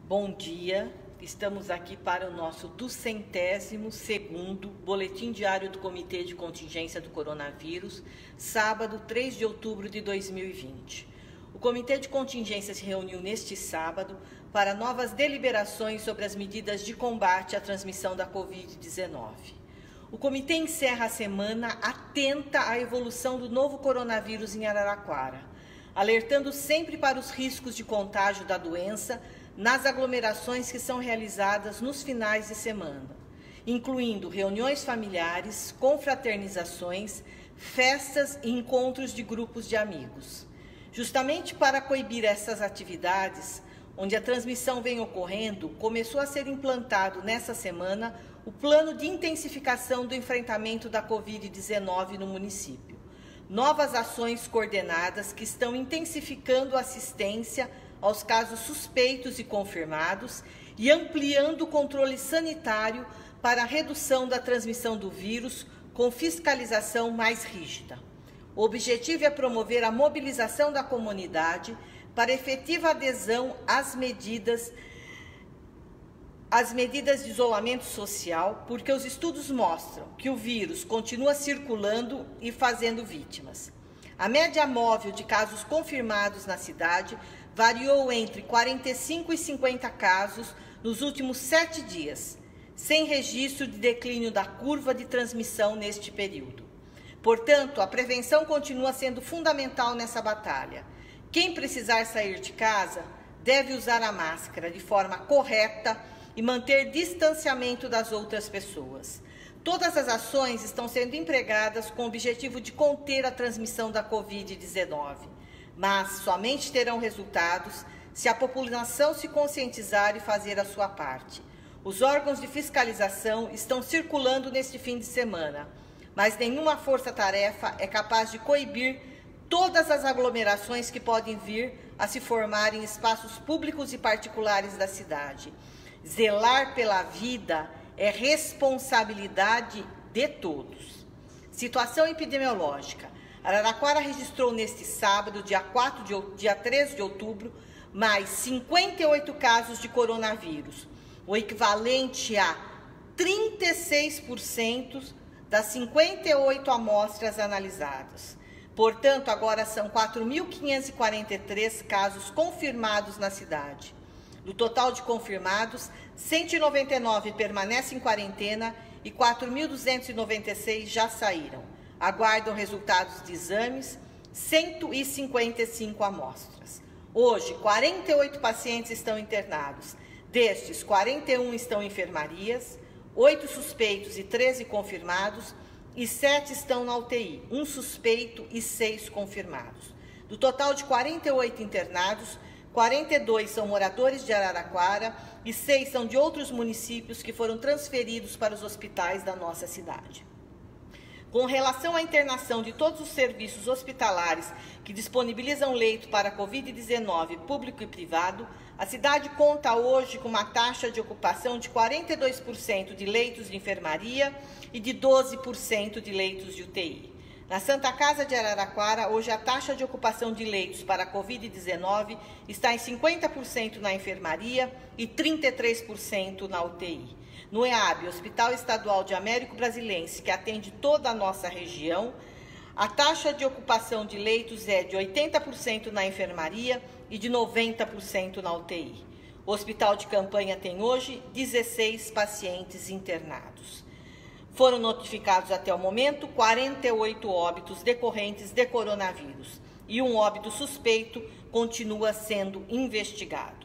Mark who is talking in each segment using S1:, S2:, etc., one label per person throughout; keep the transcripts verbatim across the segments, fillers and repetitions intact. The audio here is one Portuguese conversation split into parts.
S1: Bom dia, estamos aqui para o nosso duzentésimo segundo Boletim Diário do Comitê de Contingência do Coronavírus, sábado, três de outubro de dois mil e vinte. O Comitê de Contingência se reuniu neste sábado para novas deliberações sobre as medidas de combate à transmissão da covid dezenove. O Comitê encerra a semana atenta à evolução do novo coronavírus em Araraquara, alertando sempre para os riscos de contágio da doença nas aglomerações que são realizadas nos finais de semana, incluindo reuniões familiares, confraternizações, festas e encontros de grupos de amigos. Justamente para coibir essas atividades, onde a transmissão vem ocorrendo, começou a ser implantado nessa semana o plano de intensificação do enfrentamento da covid dezenove no município. Novas ações coordenadas que estão intensificando a assistência aos casos suspeitos e confirmados e ampliando o controle sanitário para a redução da transmissão do vírus com fiscalização mais rígida. O objetivo é promover a mobilização da comunidade para efetiva adesão às medidas, às medidas de isolamento social, porque os estudos mostram que o vírus continua circulando e fazendo vítimas. A média móvel de casos confirmados na cidade variou entre quarenta e cinco e cinquenta casos nos últimos sete dias, sem registro de declínio da curva de transmissão neste período. Portanto, a prevenção continua sendo fundamental nessa batalha. Quem precisar sair de casa deve usar a máscara de forma correta e manter distanciamento das outras pessoas. Todas as ações estão sendo empregadas com o objetivo de conter a transmissão da covid dezenove. Mas somente terão resultados se a população se conscientizar e fazer a sua parte. Os órgãos de fiscalização estão circulando neste fim de semana, mas nenhuma força-tarefa é capaz de coibir todas as aglomerações que podem vir a se formar em espaços públicos e particulares da cidade. Zelar pela vida é responsabilidade de todos. Situação epidemiológica. Araraquara registrou neste sábado, dia, quatro de, dia três de outubro, mais cinquenta e oito casos de coronavírus, o equivalente a trinta e seis por cento das cinquenta e oito amostras analisadas. Portanto, agora são quatro mil quinhentos e quarenta e três casos confirmados na cidade. Do total de confirmados, cento e noventa e nove permanecem em quarentena e quatro mil duzentos e noventa e seis já saíram. Aguardam resultados de exames, cento e cinquenta e cinco amostras. Hoje, quarenta e oito pacientes estão internados. Destes, quarenta e um estão em enfermarias, oito suspeitos e treze confirmados, e sete estão na U T I, um suspeito e seis confirmados. Do total de quarenta e oito internados, quarenta e dois são moradores de Araraquara e seis são de outros municípios que foram transferidos para os hospitais da nossa cidade. Com relação à internação de todos os serviços hospitalares que disponibilizam leito para a covid dezenove, público e privado, a cidade conta hoje com uma taxa de ocupação de quarenta e dois por cento de leitos de enfermaria e de doze por cento de leitos de U T I. Na Santa Casa de Araraquara, hoje a taxa de ocupação de leitos para a covid dezenove está em cinquenta por cento na enfermaria e trinta e três por cento na U T I. No E A B, Hospital Estadual de Américo Brasilense, que atende toda a nossa região, a taxa de ocupação de leitos é de oitenta por cento na enfermaria e de noventa por cento na U T I. O hospital de campanha tem hoje dezesseis pacientes internados. Foram notificados até o momento quarenta e oito óbitos decorrentes de coronavírus e um óbito suspeito continua sendo investigado.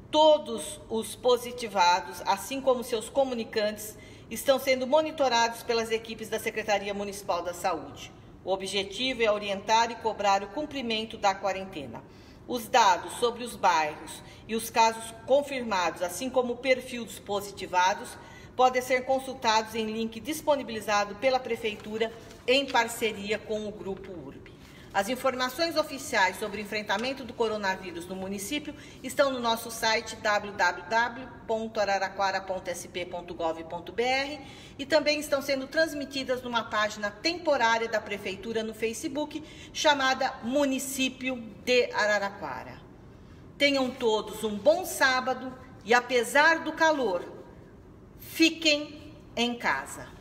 S1: Todos os positivados, assim como seus comunicantes, estão sendo monitorados pelas equipes da Secretaria Municipal da Saúde. O objetivo é orientar e cobrar o cumprimento da quarentena. Os dados sobre os bairros e os casos confirmados, assim como o perfil dos positivados, podem ser consultados em link disponibilizado pela Prefeitura em parceria com o Grupo U R B. As informações oficiais sobre o enfrentamento do coronavírus no município estão no nosso site w w w ponto araraquara ponto s p ponto gov ponto b r e também estão sendo transmitidas numa página temporária da Prefeitura no Facebook chamada Município de Araraquara. Tenham todos um bom sábado E apesar do calor, fiquem em casa.